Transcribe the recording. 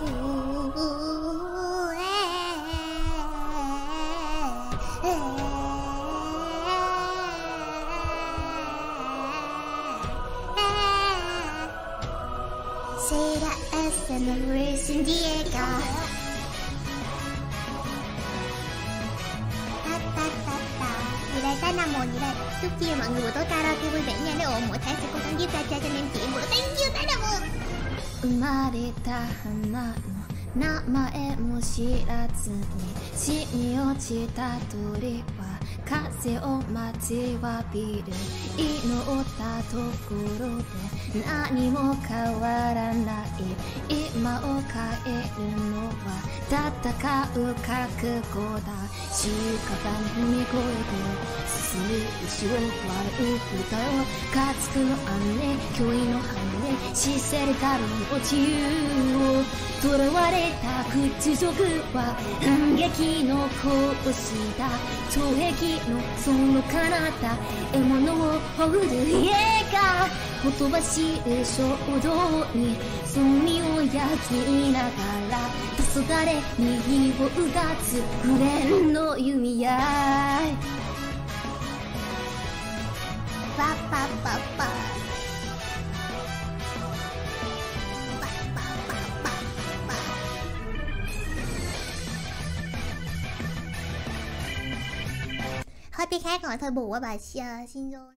Será esta no recién llega. Đây ta nằm một như đây. Trước kia mọi người tôi karaoke vui vẻ nha. Nếu ổn mỗi tháng sẽ cố gắng giúp ta chơi cho nên chị một thank you ta nằm một. 生まれた花の名前も知らずに死に落ちた鳥は風を待ちわびる祈ったところで何も変わらない今を変えるのは戦う覚悟だ仕方に越えて進む後ろ笑う歌よかつくの雨脅威の羽しせるだろう自由を囚われた屈辱は反撃の拳だ懲役のその彼方獲物をほぐる家がほとばしる衝動に炭を焼きながら黄昏に火をうがつフレンの弓矢パパパパThôi biết hát rồi thôi bù quá bà xin rồi